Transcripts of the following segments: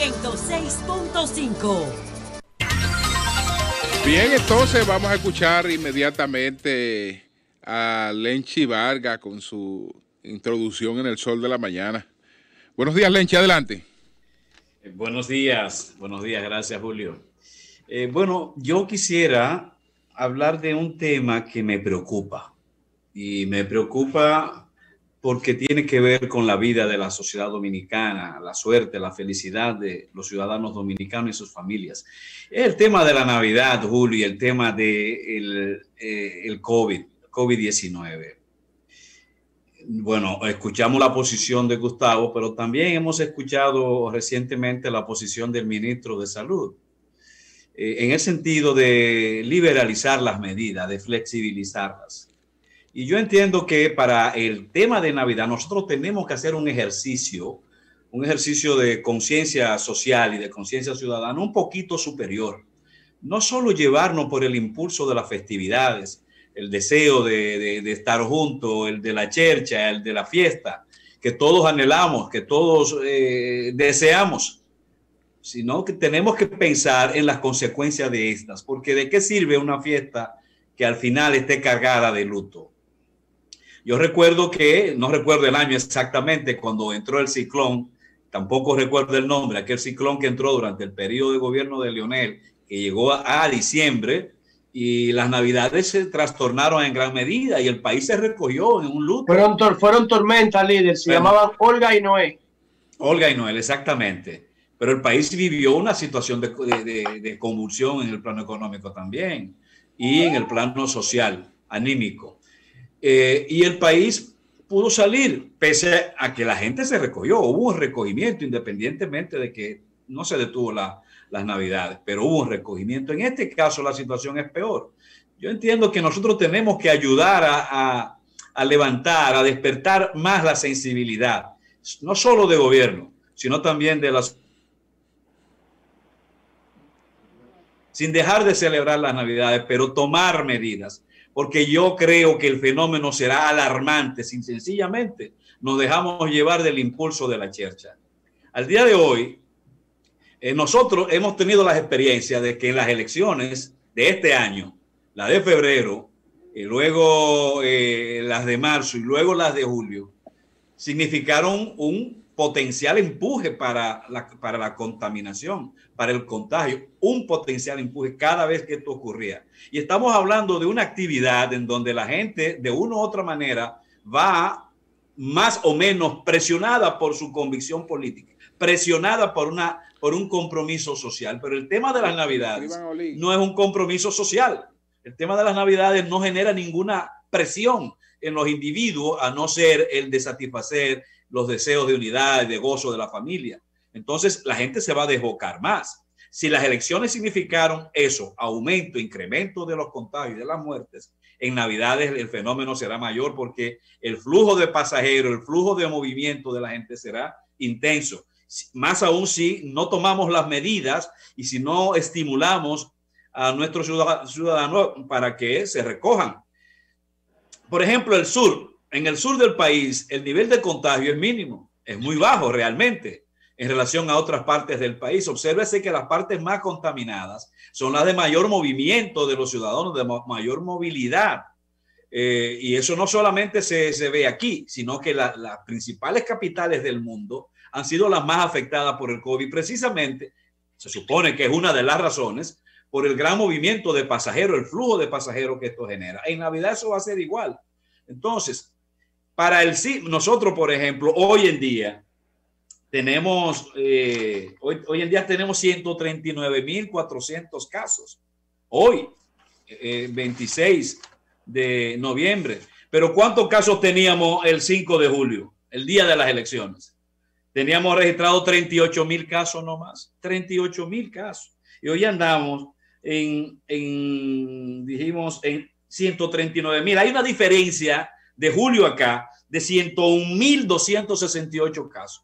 106.5. Bien, entonces vamos a escuchar inmediatamente a Lenchi Vargas con su introducción en El Sol de la Mañana. Buenos días, Lenchi, adelante. Buenos días, gracias, Julio. Bueno, yo quisiera hablar de un tema que me preocupa, y me preocupa porque tiene que ver con la vida de la sociedad dominicana, la suerte, la felicidad de los ciudadanos dominicanos y sus familias. El tema de la Navidad, Julio, y el tema de el COVID-19. Bueno, escuchamos la posición de Gustavo, pero también hemos escuchado recientemente la posición del ministro de Salud, en el sentido de liberalizar las medidas, de flexibilizarlas. Y yo entiendo que para el tema de Navidad nosotros tenemos que hacer un ejercicio de conciencia social y de conciencia ciudadana un poquito superior. No solo llevarnos por el impulso de las festividades, el deseo de estar juntos, el de la chercha, el de la fiesta, que todos anhelamos, que todos deseamos, sino que tenemos que pensar en las consecuencias de estas, porque ¿de qué sirve una fiesta que al final esté cargada de luto? Yo recuerdo no recuerdo el año exactamente cuando entró el ciclón, tampoco recuerdo el nombre, aquel ciclón que entró durante el periodo de gobierno de Leonel, que llegó a diciembre, y las Navidades se trastornaron en gran medida y el país se recogió en un luto. Fueron tormentas, líder, se llamaban Olga y Noé. Olga y Noel, exactamente. Pero el país vivió una situación de convulsión en el plano económico también y en el plano social, anímico. Y el país pudo salir, pese a que la gente se recogió. Hubo un recogimiento, independientemente de que no se detuvo las Navidades, pero hubo un recogimiento. En este caso la situación es peor. Yo entiendo que nosotros tenemos que ayudar a levantar, a despertar más la sensibilidad, no solo de gobierno, sino también de las... sin dejar de celebrar las Navidades, pero tomar medidas, porque yo creo que el fenómeno será alarmante si sencillamente nos dejamos llevar del impulso de la chercha. Al día de hoy, nosotros hemos tenido las experiencias de que en las elecciones de este año, la de febrero, y luego las de marzo y luego las de julio, significaron un potencial empuje para la contaminación, para el contagio, un potencial empuje cada vez que esto ocurría. Y estamos hablando de una actividad en donde la gente de una u otra manera va más o menos presionada por su convicción política, presionada por un compromiso social. Pero el tema de las Navidades no es un compromiso social. El tema de las Navidades no genera ninguna presión en los individuos, a no ser el de satisfacer los deseos de unidad y de gozo de la familia. Entonces la gente se va a desbocar más. Si las elecciones significaron eso, aumento, incremento de los contagios y de las muertes, en Navidades el fenómeno será mayor porque el flujo de pasajeros, el flujo de movimiento de la gente será intenso. Más aún si no tomamos las medidas y si no estimulamos a nuestros ciudadanos para que se recojan. Por ejemplo, en el sur del país, el nivel de contagio es mínimo, es muy bajo realmente en relación a otras partes del país. Obsérvese que las partes más contaminadas son las de mayor movimiento de los ciudadanos, de mayor movilidad. Y eso no solamente se ve aquí, sino que las principales capitales del mundo han sido las más afectadas por el COVID. Precisamente, se supone que es una de las razones por el gran movimiento de pasajeros, el flujo de pasajeros que esto genera. En Navidad eso va a ser igual. Entonces, nosotros, por ejemplo, hoy en día tenemos 139.400 casos. Hoy, 26 de noviembre. Pero ¿cuántos casos teníamos el 5 de julio, el día de las elecciones? Teníamos registrado 38.000 casos nomás. 38.000 casos. Y hoy andamos en 139.000. Hay una diferencia de julio acá de 101.268 casos.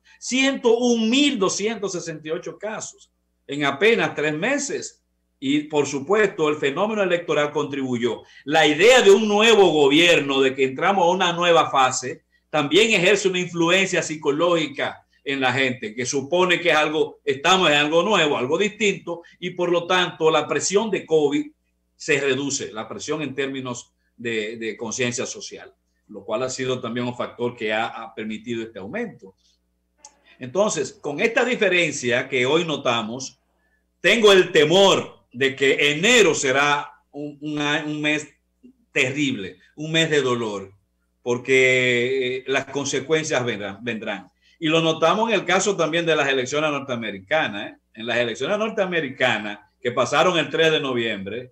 101.268 casos en apenas 3 meses. Y por supuesto el fenómeno electoral contribuyó. La idea de un nuevo gobierno, de que entramos a una nueva fase, también ejerce una influencia psicológica en la gente, que supone que es algo, estamos en algo nuevo, algo distinto, y por lo tanto la presión de COVID se reduce, la presión en términos de conciencia social, lo cual ha sido también un factor que ha permitido este aumento. Entonces, con esta diferencia que hoy notamos, tengo el temor de que enero será un mes terrible, un mes de dolor, porque las consecuencias vendrán. Y lo notamos en el caso también de las elecciones norteamericanas. En las elecciones norteamericanas que pasaron el 3 de noviembre,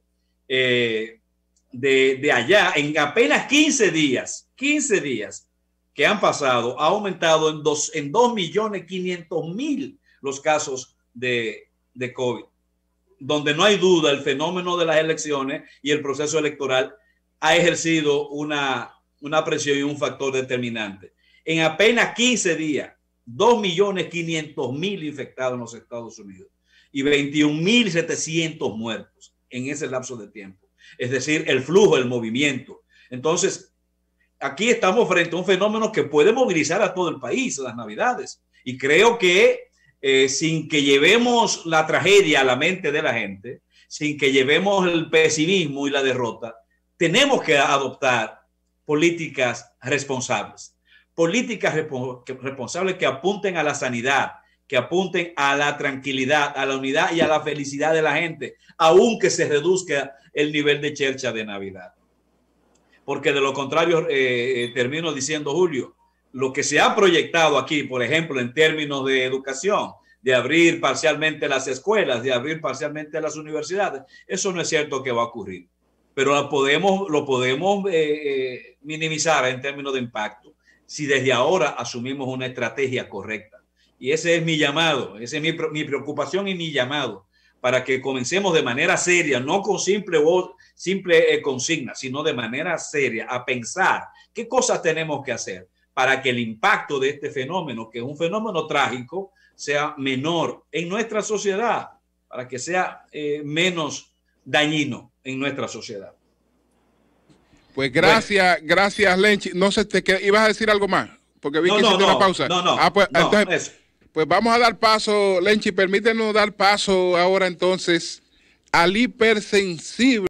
de allá, en apenas 15 días que han pasado, ha aumentado en 2.500.000 los casos de COVID, donde no hay duda, el fenómeno de las elecciones y el proceso electoral ha ejercido una presión y un factor determinante. En apenas 15 días, 2.500.000 infectados en los Estados Unidos y 21.700 muertos en ese lapso de tiempo. Es decir, el flujo, el movimiento. Entonces, aquí estamos frente a un fenómeno que puede movilizar a todo el país a las Navidades. Y creo que sin que llevemos la tragedia a la mente de la gente, sin que llevemos el pesimismo y la derrota, tenemos que adoptar políticas responsables. Políticas responsables que apunten a la sanidad, que apunten a la tranquilidad, a la unidad y a la felicidad de la gente, aunque se reduzca el nivel de chercha de Navidad. Porque de lo contrario, termino diciendo, Julio, lo que se ha proyectado aquí, por ejemplo, en términos de educación, de abrir parcialmente las escuelas, de abrir parcialmente las universidades, eso no es cierto que va a ocurrir. Pero lo podemos minimizar en términos de impacto si desde ahora asumimos una estrategia correcta. Y ese es mi llamado, esa es mi preocupación y mi llamado, para que comencemos de manera seria, no con simple consigna, sino de manera seria, a pensar qué cosas tenemos que hacer para que el impacto de este fenómeno, que es un fenómeno trágico, sea menor en nuestra sociedad, para que sea menos dañino en nuestra sociedad. Pues gracias, bueno. Gracias, Lenchi. No sé, ¿ibas a decir algo más? Porque vi que hiciste una pausa. Pues vamos a dar paso, Lenchi, permítenos dar paso ahora entonces al hipersensible.